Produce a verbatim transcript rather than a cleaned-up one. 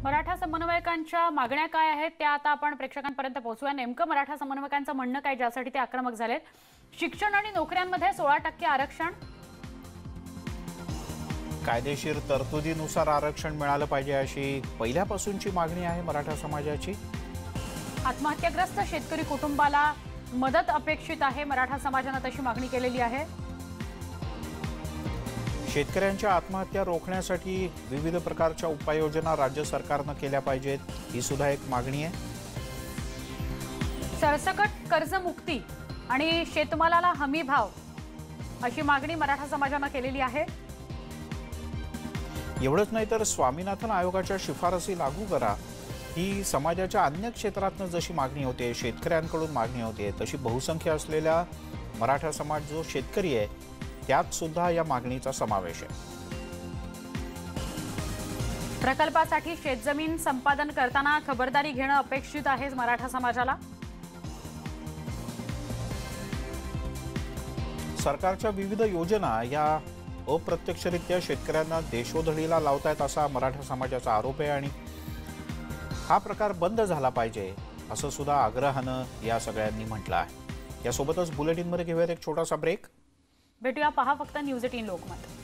मराठा समन्वयकांच्या मागण्या काय आहेत त्या आता आपण प्रेक्षकांपर्यंत पोहोचूया। नेमकं मराठा समन्वयकांचं म्हणणं काय ज्यासाठी ते आक्रमक झालेत? शिक्षण आणि नोकऱ्यांमध्ये सोळा टक्के आरक्षण, कायदेशीर तरतुदीनुसार आरक्षण मिळालं पाहिजे अशी पहिल्यापासूनची मागणी आहे मराठा समाजाची। आत्महत्याग्रस्त शेतकरी कुटुंबाला मदत अपेक्षित आहे, मराठा समाजाने तशी मागणी केलेली आहे। शेतकऱ्यांच्या आत्महत्या रोखण्यासाठी विविध प्रकारच्या उपाययोजना राज्य सरकारने केल्या पाहिजेत, ही सुद्धा एक मागणी आहे। सरसकट कर्जमुक्ती आणि शेतमालाला हमी भाव अशी मागणी मराठा समाजाने केलेली आहे। एवढंच नाही तर स्वामीनाथन आयोगाच्या शिफारसी लागू करा, ही समाजाच्या अन्य क्षेत्रातून जशी मागणी होते, शेतकऱ्यांकडून मागणी होते, तशी बहुसंख्य असलेला मराठा समाज जो शेतकरी आहे त्यात सुद्धा या मागणीचा समावेश आहे। प्रकल्पासाठी शेतजमीन संपादन करताना खबरदारी घेणं अपेक्षित आहे मराठा समाजाला। सरकारच्या विविध योजना या अप्रत्यक्षरित्या शेतकऱ्यांना देशोधडीला लावतायत असा मराठा समाजाचा आरोप आहे आणि हा प्रकार बंद झाला पाहिजे असं सुद्धा आग्रहानं या सगळ्यांनी म्हटलं आहे। यासोबतच बुलेटिनमध्ये घेऊयात एक छोटासा ब्रेक। भेटूया, पहा फक्त न्यूज एटीन लोकमत।